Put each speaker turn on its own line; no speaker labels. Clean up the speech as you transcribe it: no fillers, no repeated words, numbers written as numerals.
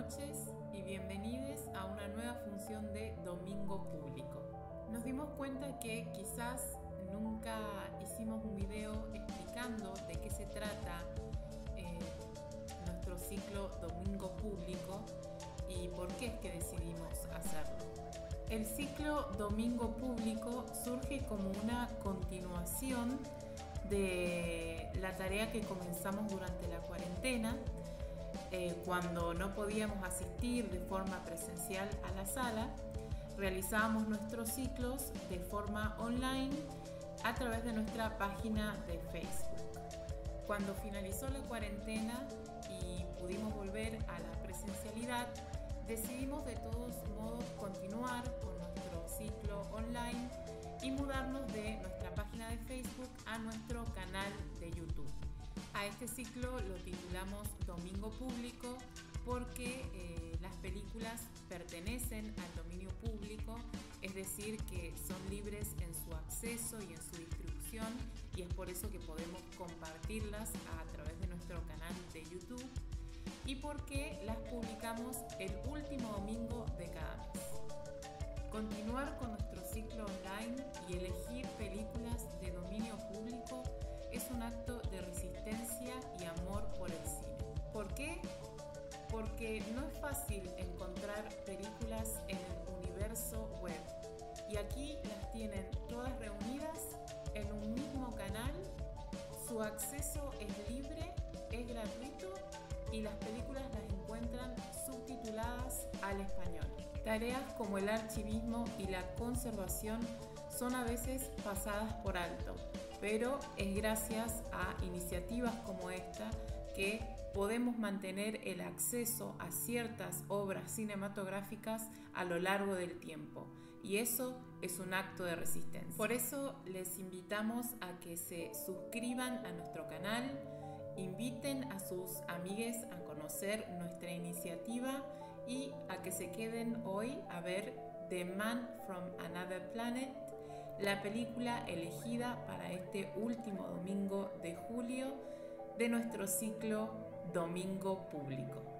noches y bienvenidos a una nueva función de Domingo Público. Nos dimos cuenta que quizás nunca hicimos un video explicando de qué se trata nuestro ciclo Domingo Público y por qué es que decidimos hacerlo. El ciclo Domingo Público surge como una continuación de la tarea que comenzamos durante la cuarentena, cuando no podíamos asistir de forma presencial a la sala. Realizábamos nuestros ciclos de forma online a través de nuestra página de Facebook. Cuando finalizó la cuarentena y pudimos volver a la presencialidad, decidimos de todos modos continuar con nuestro ciclo online y mudarnos de nuestra página de Facebook a nuestro canal de YouTube. A este ciclo lo titulamos Domingo Público porque las películas pertenecen al dominio público, es decir, que son libres en su acceso y en su distribución, y es por eso que podemos compartirlas a través de nuestro canal de YouTube, y porque las publicamos el último domingo de cada mes. Continuar con nuestro ciclo online y elegir películas de dominio público es un acto de resistencia y amor por el cine. ¿Por qué? Porque no es fácil encontrar películas en el universo web, y aquí las tienen todas reunidas en un mismo canal. Su acceso es libre, es gratuito y las películas las encuentran subtituladas al español. Tareas como el archivismo y la conservación son a veces pasadas por alto, pero es gracias a iniciativas como esta que podemos mantener el acceso a ciertas obras cinematográficas a lo largo del tiempo, y eso es un acto de resistencia. Por eso les invitamos a que se suscriban a nuestro canal, inviten a sus amigues a conocer nuestra iniciativa y a que se queden hoy a ver The Man from Another Planet, la película elegida para este último domingo de julio de nuestro ciclo Domingo Público.